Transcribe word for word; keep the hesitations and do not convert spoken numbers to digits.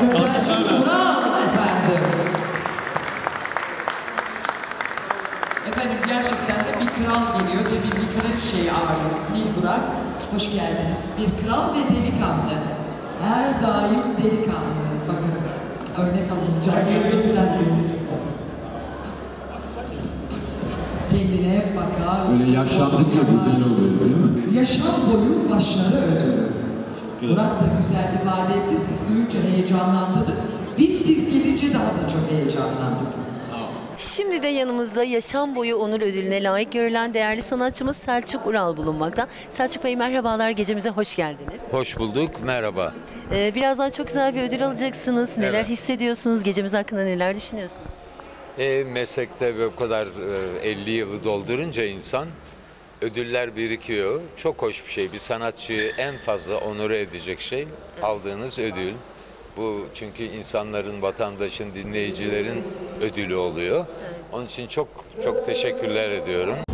Selçuk Ural efendim. Efendim gerçekten de bir kral geliyor. Demin bir kraliçeyi ağırladık. Nil Burak, hoş geldiniz. Bir kral ve delikanlı. Her daim delikanlı. Bakın, örnek alınacak gerçekten. Kendine bakar. Böyle yaşlandıkça güzel oluyor değil mi? Yaşam boyu başarı ödülü. Burak da güzel ifade etti. Siz duyunca heyecanlandınız. Biz siz gidince daha da çok heyecanlandık. Şimdi de yanımızda yaşam boyu onur ödülüne layık görülen değerli sanatçımız Selçuk Ural bulunmakta. Selçuk Bey merhabalar, gecemize hoş geldiniz. Hoş bulduk, merhaba. Ee, birazdan çok güzel bir ödül alacaksınız. Neler Evet. hissediyorsunuz? Gecemiz hakkında neler düşünüyorsunuz? E, meslekte bu kadar e, elli yılı doldurunca insan ödüller birikiyor. Çok hoş bir şey. Bir sanatçıyı en fazla onure edecek şey aldığınız ödül. Bu çünkü insanların, vatandaşın, dinleyicilerin ödülü oluyor. Onun için çok çok teşekkürler ediyorum.